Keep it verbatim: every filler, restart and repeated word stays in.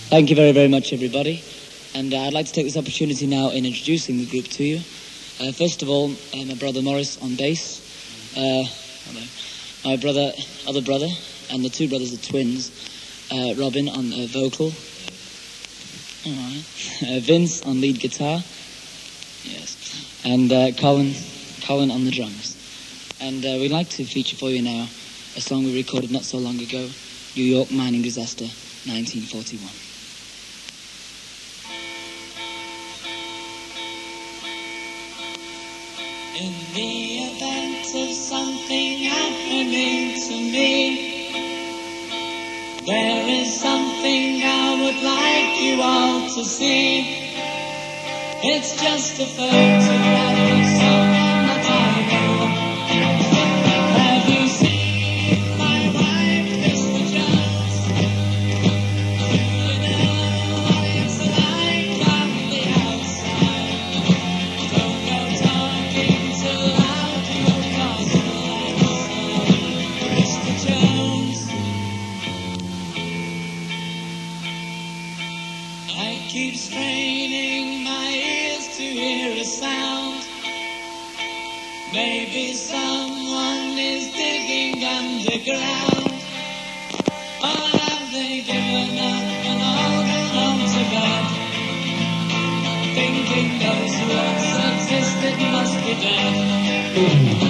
Thank you very, very much, everybody. And uh, I'd like to take this opportunity now in introducing the group to you. Uh, first of all, uh, my brother Morris on bass. Uh, hello. My brother, other brother, and the two brothers are twins. Uh, Robin on uh, vocal. All right. Uh, Vince on lead guitar. Yes. And uh, Colin, Colin on the drums. And uh, we'd like to feature for you now a song we recorded not so long ago, New York Mining Disaster, nineteen forty-one. In the event of something happening to me, there is something I would like you all to see. It's just a photograph of someone that I know. Have you seen my wife, Mister Jones? You know what it's like on the outside. Don't go talking too loud, you'll cause a landslide, Mister Jones. I keep straining my ears to hear a sound. Maybe someone is digging underground. Or have they given up and all gone home to bed, thinking those who once existed must be dead?